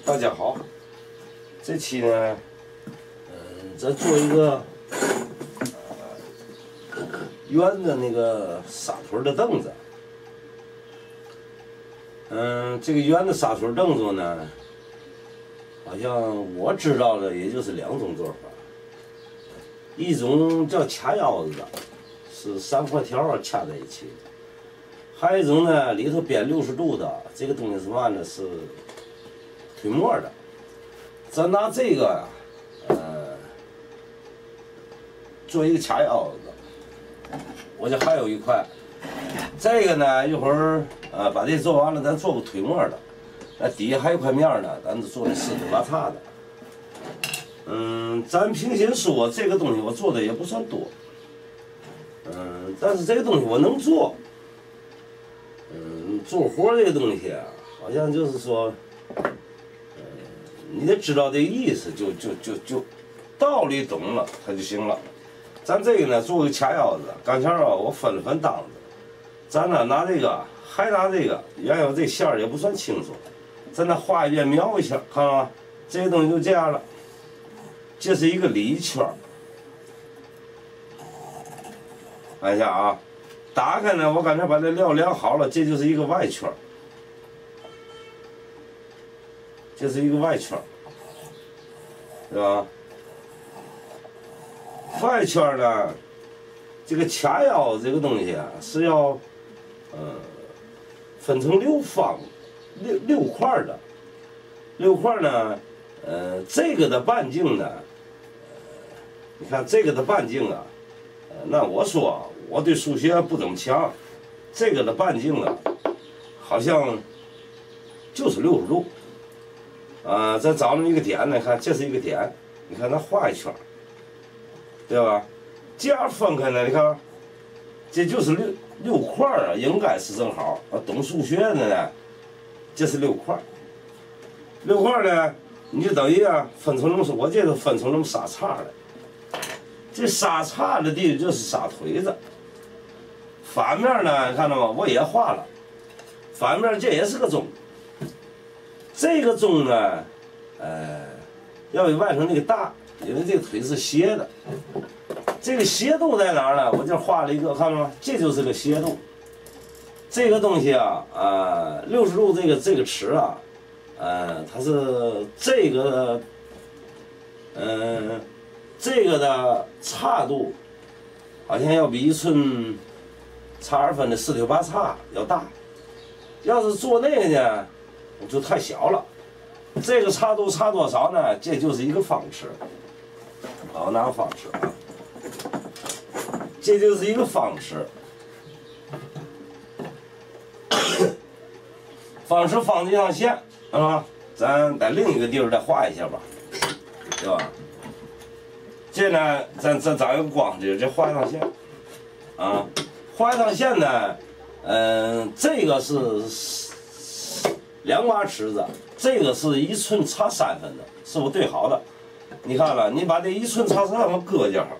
大家好，这期呢，咱做一个圆的那个沙腿的凳子。这个圆的沙腿凳子呢，好像我知道的也就是2种做法，一种叫卡腰子的，是3块条卡在一起的。 还有一种呢，里头编60度的，这个东西是嘛呢？是推磨的。咱拿这个做一个卡腰子。我这还有一块，这个呢，一会儿把这做完了，咱做个推磨的。那底下还有块面呢，咱就做那4腿8叉的。咱平心说，这个东西我做的也不算多。但是这个东西我能做。 做活这个东西啊，好像就是说，你得知道这个意思，就道理懂了，它就行了。咱这个呢，做个卡腰子，刚才啊，我分了分档子，咱呢拿这个，还拿这个，原有这线儿也不算清楚，咱呢画一遍描一下，看啊，这个东西就这样了。这是一个里圈，看一下啊。 打开呢，我刚才把这料量好了，这就是一个外圈，这是一个外圈，是吧？外圈呢，这个卡腰这个东西啊，是要分成6块的，6块呢，这个的半径呢，你看这个的半径啊，那我说。 我对数学不怎么强，这个的半径啊，好像就是60度。咱找那么一个点呢，看这是一个点，你看它画一圈，对吧？这样分开呢，你看，这就是六块啊，应该是正好。懂数学的呢，这是6块，6块呢，你就等于啊分成那么，我这都分成那么3叉了。这3叉的地方就是沙腿子。 反面呢，看到吗？我也画了。反面这也是个钟。这个钟呢，要比外头那个大，因为这个腿是斜的。这个斜度在哪儿呢？我这画了一个，看到吗？这就是个斜度。这个东西啊，60度这个尺啊，它是这个的差度，好像要比1寸。 差2分的4腿8叉要大，要是做那个呢，就太小了。这个差度差多少呢？这就是一个方尺。好，拿个方尺啊，这就是一个方尺。方尺放这条线啊，咱在另一个地方再画一下吧，对吧？这呢，咱找一个光地，这画一条线啊。 画一条线呢，这个是2把尺子，这个是1寸差3分的，是不对好的。你看了，你把这1寸差3分搁这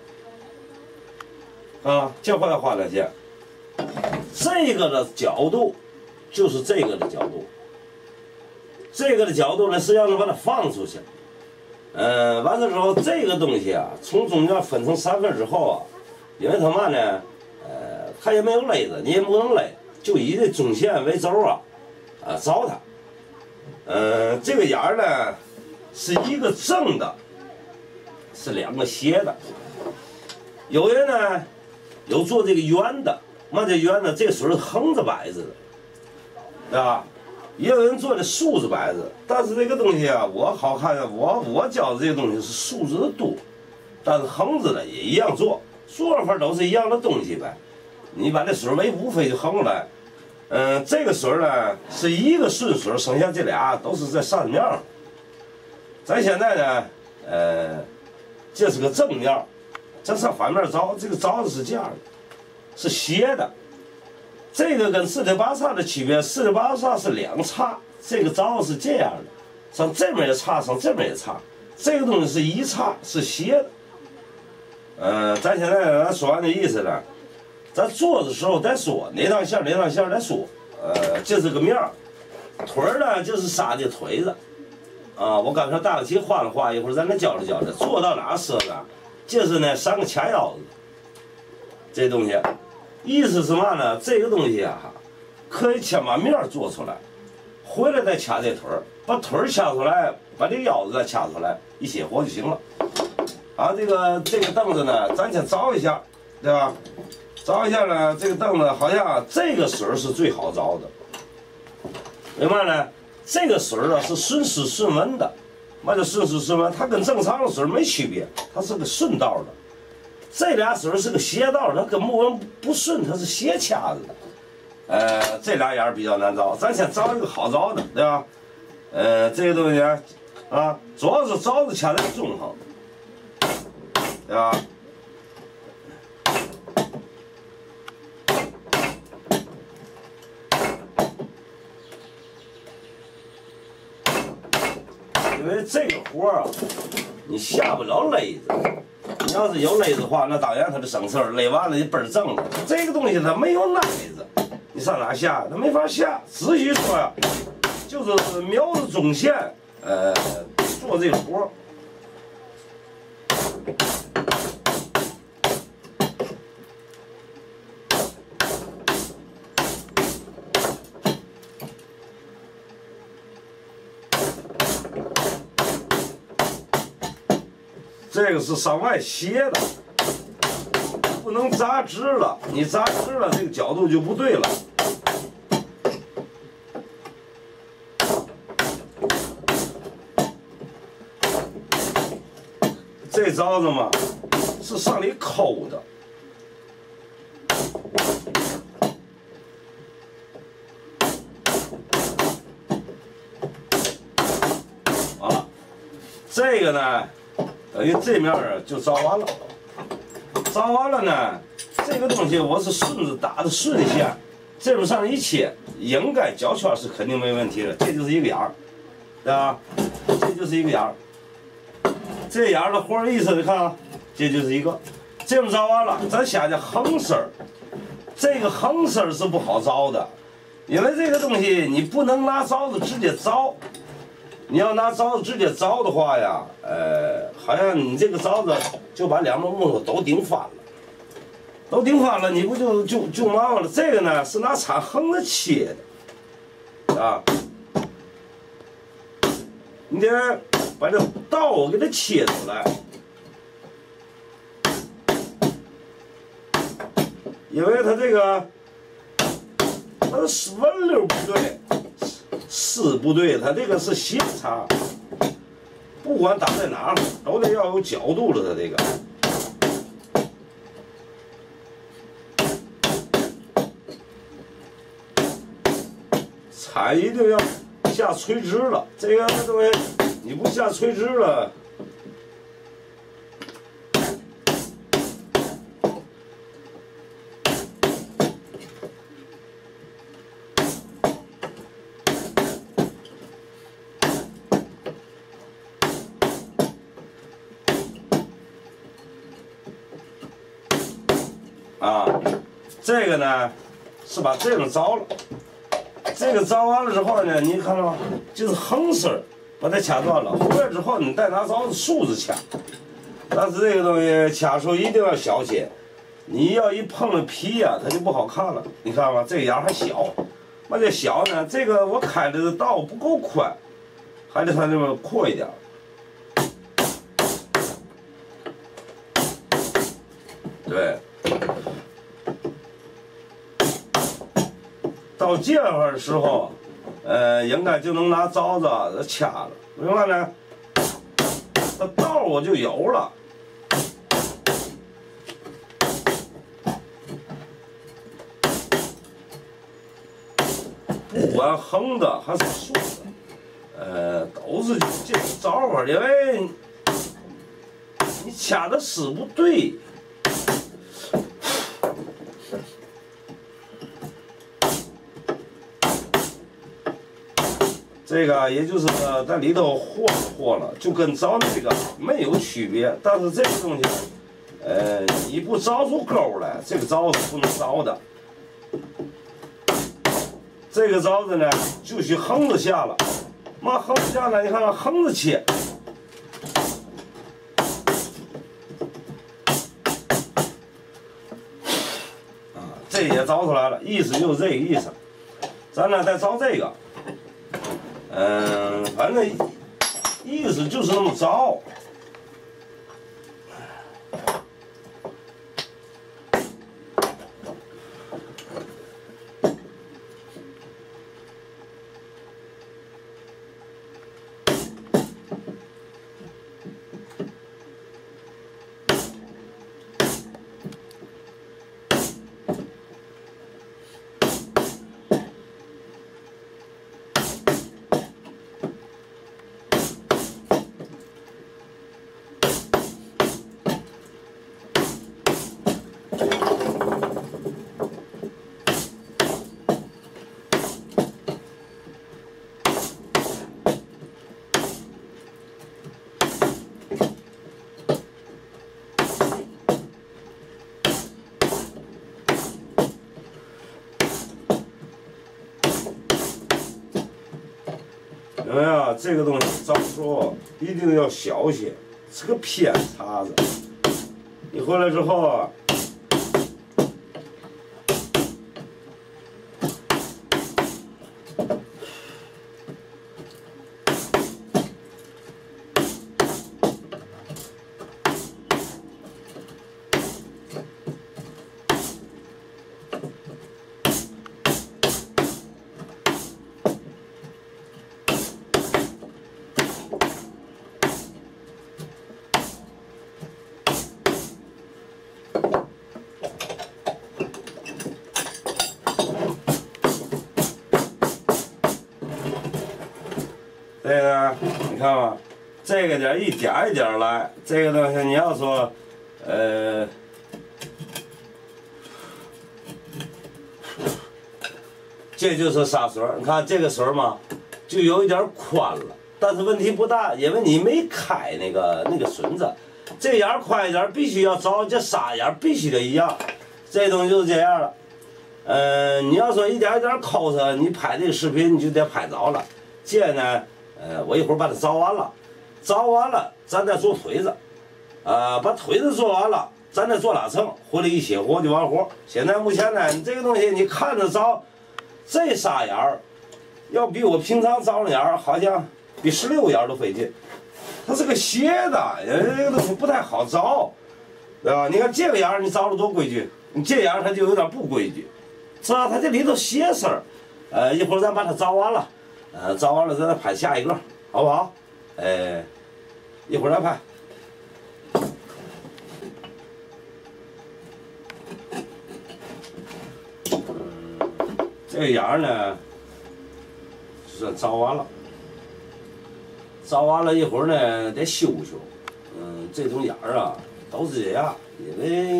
儿，这块画条线，这个的角度就是这个的角度，这个的角度呢是要能把它放出去。完了之后，这个东西啊，从中间分成3份之后啊，因为它嘛呢？ 它也没有勒子，你也不能勒，就以这中线为轴啊，找它。这个眼儿呢是一个正的，是2个斜的。有人呢有做这个圆的，嘛这圆呢这水是横着摆着的，对吧？也有人做的竖着摆着，但是这个东西啊，我好看的，我教的这个东西是竖着的多，但是横着的也一样做，做法都是一样的东西呗。 你把这水围无非就横过来，这个水呢是一个顺水，剩下这俩都是在扇面儿。咱现在呢，这是个正面，咱上反面凿，这个凿的是这样的，是斜的。这个跟4腿8叉的区别，4腿8叉是2叉，这个凿是这样的，上这面也叉，上这面也叉。这个东西是1叉，是斜的。咱现在咱说完这意思了。 咱做的时候再说哪趟线再说，这是个面儿，腿儿呢就是沙的腿子， 啊，我刚才打个题换了换，一会儿咱再教着教着，做到哪时候呢？就是呢，上个掐腰子，这东西，意思是嘛呢？这个东西啊，可以先把面做出来，回来再掐这腿儿，把腿儿掐出来，把这腰子再掐出来，一歇火就行了。啊，这个凳子呢，咱先凿一下，对吧？凿一下呢，这个凳子好像这个水是最好凿的，为嘛呢？这个水啊是顺湿顺温的，嘛叫顺湿顺温？它跟正常的水没区别，它是个顺道的。这俩水是个斜道，它跟木纹不顺，它是斜掐子的。这俩眼儿比较难凿，咱先凿一个好凿的，对吧？这个东西啊，主要是凿子掐在中横，对吧？因为这个活啊，你下不了勒子。你要是有勒子的话，那当然它就省事儿，勒完了就倍儿正了。这个东西它没有勒子，你上哪下？它没法下。只需说呀，就是瞄着中线，做这个活儿。这个是上外斜的，不能扎直了，你扎直了，这个角度就不对了。这凿子嘛，是上里抠的。好了，这个呢。等于这面就凿完了，凿完了呢，这个东西我是顺着打的顺线，这么上一切，应该胶圈是肯定没问题的，这就是一个眼儿，对吧？这就是一个眼儿，这眼儿的活儿意思你看啊，这就是一个，这么凿完了，咱下去横丝儿，这个横丝儿是不好凿的，因为这个东西你不能拿凿子直接凿。你要拿凿子直接凿的话呀，好像你这个凿子就把两边木头都顶翻了，都顶翻了，你不就麻烦了？这个呢是拿铲横着切的，啊，你得把这道给它切出来，因为它这个它的纹溜不对。丝不对，它这个是斜插，不管打在哪儿都得要有角度了。它这个铲一定要下垂直了，这个东西你不下垂直了。啊，这个呢是把这个凿了，这个凿完了之后呢，你看到吗？就是横丝儿把它掐断了，回来之后你再拿凿子竖着掐，但是这个东西掐时候一定要小切，你要一碰了皮呀，它就不好看了。你看吗？这个眼还小，那这小呢，这个我开的道不够宽，还得它这么阔一点。对。到这会儿的时候，应该就能拿凿子掐了。为嘛呢？这道我就有了。不管横的还是竖的，都是这个招法，因为你掐的丝不对。这个也就是在里头和了，就跟凿那个没有区别。但是这个东西，你不凿出沟来，这个凿是不能凿的。这个凿子呢，就许横着下了， 往横着下呢，你看看横着切。这也凿出来了，意思就是这个意思。咱呢再凿这个，反正意思就是那么凿。有没有这个东西凿出一定要小些，是个偏叉子。你回来之后啊，这个你看吧，这个点一点一点来，这个东西你要说，这就是砂水儿。你看这个水儿嘛，就有一点宽了，但是问题不大，因为你没开那个绳子，这眼儿宽一点，必须要凿这砂眼必须得一样。这东西就是这样了。你要说一点一点抠它，你拍这个视频你就得拍着了。这呢。我一会儿把它凿完了，咱再做腿子，把腿子做完了，咱再做拉层，回来一卸货就完活。现在目前呢，你这个东西你看着凿，这砂眼儿要比我平常凿的眼儿好像比16眼儿都费劲，它是个斜的，这个东西不太好凿，对吧？你看这个眼儿你凿的多规矩，你这眼儿它就有点不规矩，是吧？它这里头斜丝儿，一会儿咱把它凿完了。凿完了咱再拍下一个，好不好？一会儿再拍。这个眼儿呢，就算凿完了。凿完了一会儿呢，得修修。这种眼儿啊，都是这样，因为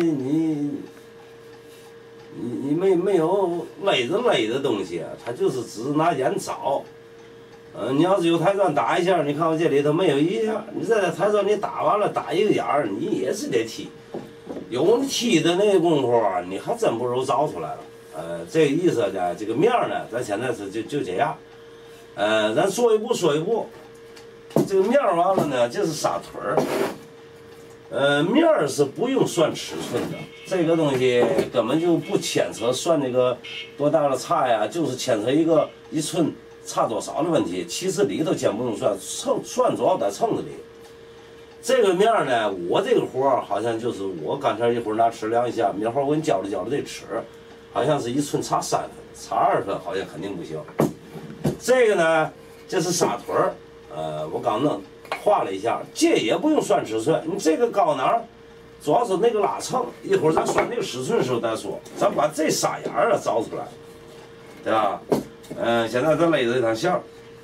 你没有勒的东西，它就是只拿眼凿。你要是有台砖打一下，你看我这里头没有一下，你这台砖你打完了打一个眼儿，你也是得踢。有你踢的那个功夫，你还真不如凿出来了。这个意思呢，这个面儿呢，咱现在是就这样。咱说一步说一步。这个面儿完了呢，这是砂腿儿。面儿是不用算尺寸的，这个东西根本就不牵扯算那个多大的差呀，就是牵扯一寸。差多少的问题，其实里头先不用算，算主要在秤子里。这个面呢，我这个活儿好像就是我刚才一会儿拿尺量一下，明会儿我给你教着这尺，好像是1寸差3分，差2分好像肯定不行。这个呢，这是砂腿儿，我刚弄画了一下，这也不用算尺寸，你这个高囊主要是那个拉秤，一会儿咱算那个尺寸的时候再说，咱把这砂眼儿凿出来，对吧？现在咱勒着这趟线儿，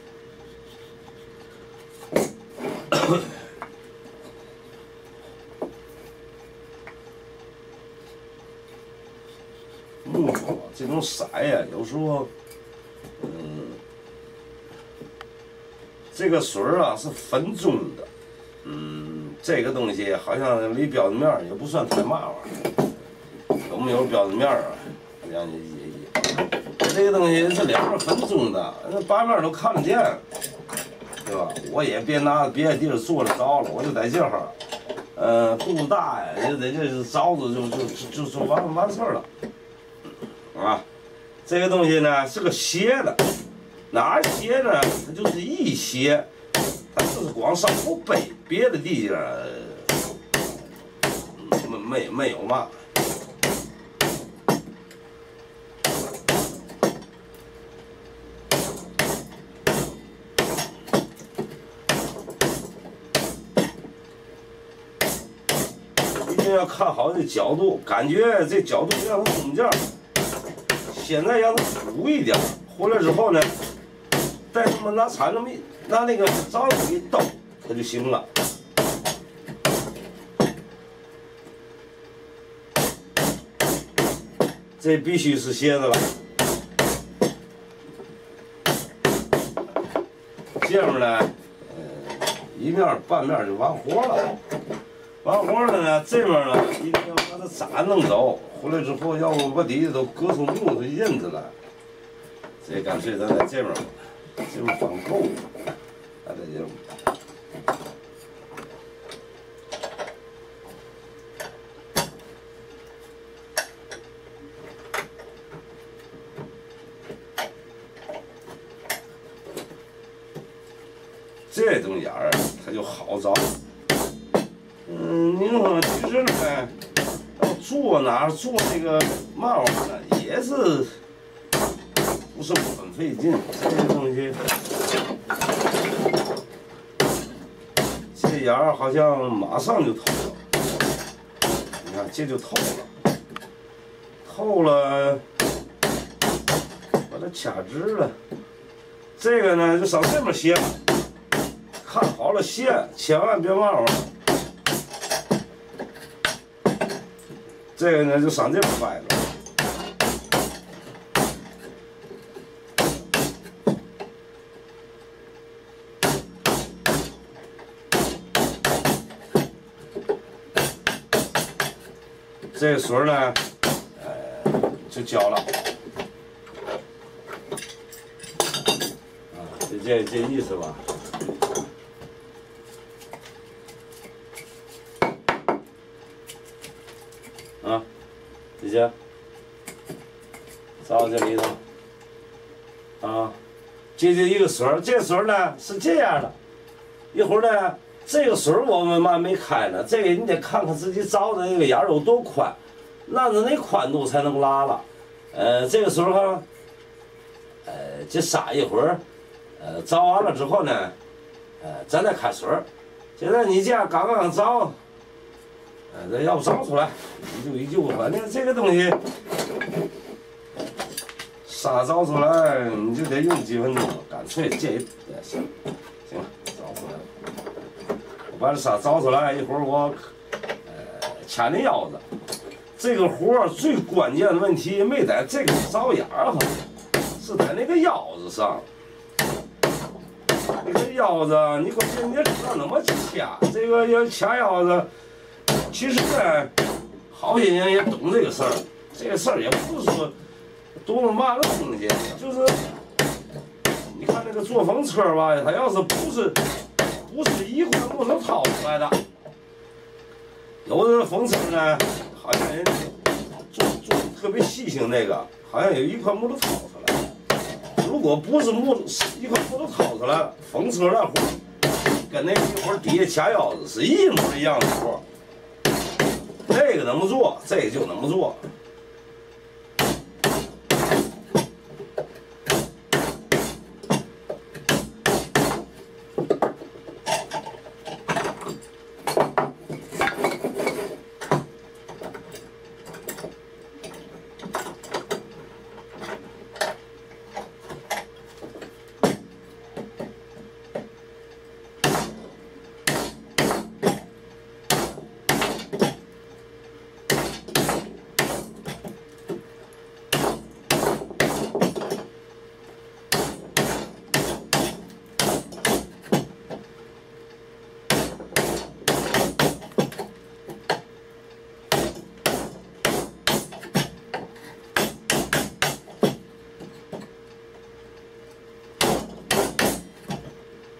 木头这种色呀，有时候，这个水儿啊是分宗的，这个东西好像离标准面儿也不算太嘛玩意儿，有没有标准面儿啊？好像也。这个东西是2面分宗的，那8面都看得见。 对吧？我也别拿别的地儿做的着了，我就在这儿，肚子大呀，就在这着着就完事儿了，啊，这个东西呢是个斜的，哪儿斜呢？它就是一斜，它就是光上后背，别的地方没有嘛。要看好这角度，感觉这角度让它中间，现在让它鼓一点，回来之后呢，再这么拿铲子拿那个凿子一兜，它就行了。这必须是斜的了，这样呢，一面半面就完活了。完活了呢，这边呢一定要把它渣弄走，回来之后要不把底下都割出木头印子来。这干脆咱在这边吧，这边放够了，咱在这边。这种眼儿它就好找。您说其实呢，要做哪儿做这个漫画呢，也是不是很费劲。这个东西，这眼儿好像马上就透了。你看，这就透了，透了，把它卡直了。这个呢，就上这边斜，看好了斜，千万别忘了。这个呢，就上这边掰了。这个水呢，就浇了。啊，这意思吧。啊，这些找这里头啊，这就一个水儿，这个水儿呢是这样的，一会儿呢这个水儿我们嘛没开呢，这个你得看看自己凿的那个眼儿有多宽，按照那宽度才能拉了。这个水儿哈，这撒一会儿，凿完了之后呢，咱再开水儿。现在你这样刚刚凿。这要不凿出来，一就反正这个东西，沙凿出来你就得用几分钟，干脆这行了，凿出来了。我把这沙凿出来，一会儿我掐那腰子。这个活最关键的问题没在这个凿眼儿上，是在那个腰子上。那个腰子，你关键你知道怎么掐，这个要掐腰子。其实呢，好些人也懂这个事儿，这个事儿也不是说多么慢的东西，就是你看那个做风车吧，它要是不是一块木头掏出来的，有的风车呢，好像人做特别细心那个，好像有一块木头掏出来，如果不是一块木头掏出来，风车那活跟那一会儿底下掐腰子是一模一样的活。这个怎么做，这个就怎么做。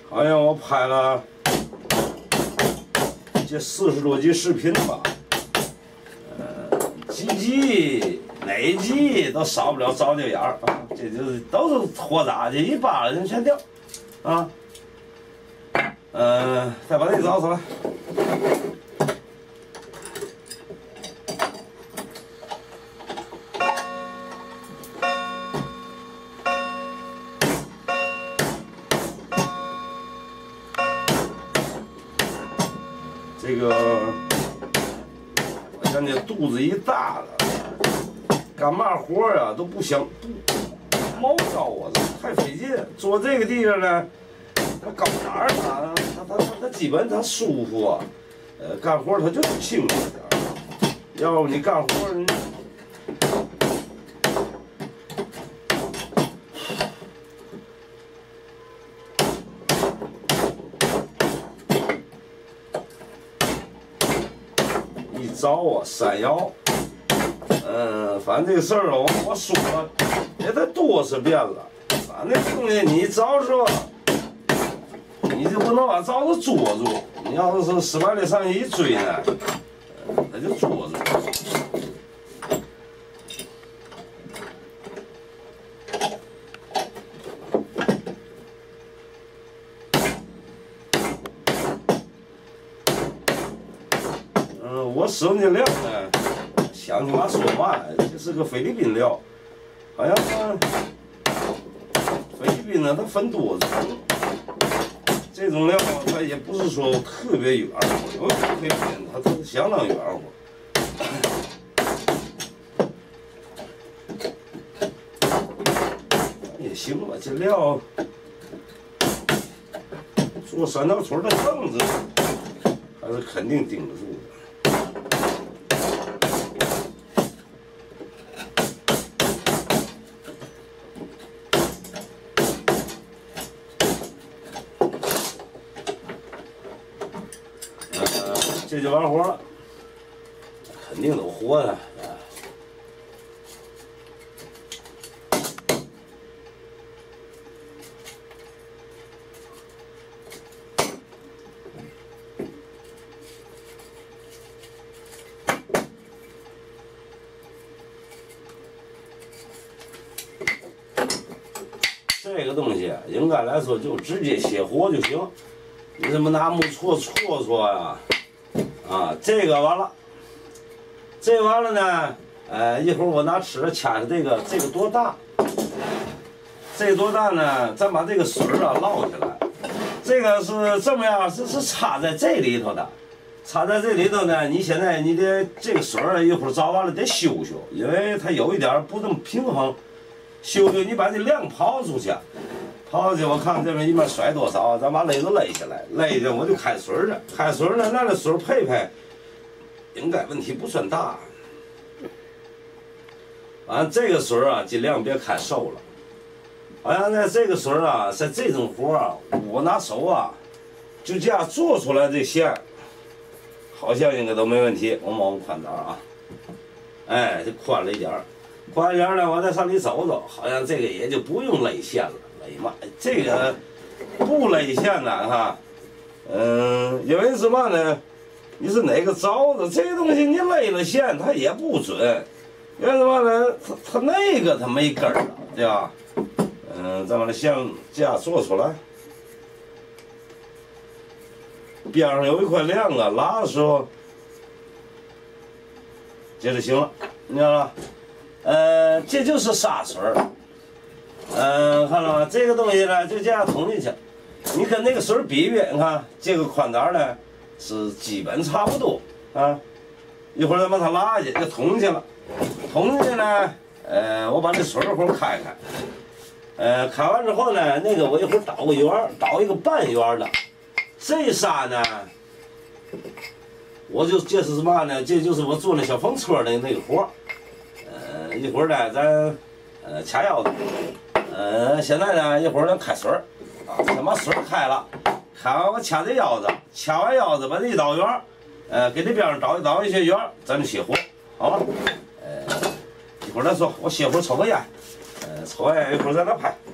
好像我拍了这40多集视频吧，几集哪集都少不了照这眼儿啊，这就是都是货渣，这一扒拉人全掉啊。再把这找出来。这个，我看这肚子一大了，干嘛活啊都不想毛躁啊，太费劲。坐这个地方呢，他高哪儿啊？他基本他舒服啊。干活他就是轻点儿，要不你干活你。招啊，山摇，反正这个事儿我说了也得多少遍了。反正这东西你招是吧，你就不能把招子捉住。你要是失败的上去一追呢，那就捉住。我使用的料呢，想你妈说嘛，这是个菲律宾料，好像菲律宾呢它分多种，这种料它也不是说特别远乎，有菲律宾它是相当远乎。也行吧，这料做三道村的凳子还是肯定顶得住的。这就完活了，肯定都活的。这个东西应该来说就直接卸活就行，你怎么拿木锉锉呀？啊，这个完了，这个完了呢，一会儿我拿尺掐下这个多大？这个多大呢？咱把这个水啊捞下来。这个是这么样，是插在这里头的，插在这里头呢。你现在你得这个水一会儿找完了得修修，因为它有一点不这么平衡。修修，你把这量抛出去。抛去，我看这边一面甩多少，咱把勒子勒下来，勒着我就开水了。开水呢，那水配，应该问题不算大。完了，这个水啊，尽量别开瘦了。好像呢，这个水啊，像这种活啊，我拿手啊，就这样做出来这线，好像应该都没问题。我摸摸宽点啊，哎，就宽了一点儿，宽一点呢，我再上里走走，好像这个也就不用勒线了。哎呀妈，这个不勒线呢哈，因为什么呢？你是哪个招子？这个东西你勒了线，它也不准。因为什么呢？它那个它没根儿了，对吧？咱把这线这样做出来，边上有一块亮啊，拉的时候这就行了，你知道吧？这就是砂水儿。看到吗？这个东西呢，就这样捅进去。你跟那个水比比，你看这个宽点呢是基本差不多啊。一会儿咱把它拉下去，就捅进去了。捅进去呢，我把这水会开开。开完之后呢，那个我一会儿倒个圆，倒一个半圆的。这沙呢，这是什么呢？这就是我做那小风车的那个活。一会儿呢，咱掐腰子。现在呢，一会儿咱开水啊，先把水开了，开完我掐这腰子，掐完腰子把这一倒圆，给这边上倒一些圆，咱就熄火，好吧？一会儿再说，我歇会儿抽个烟，抽完烟一会儿咱再拍。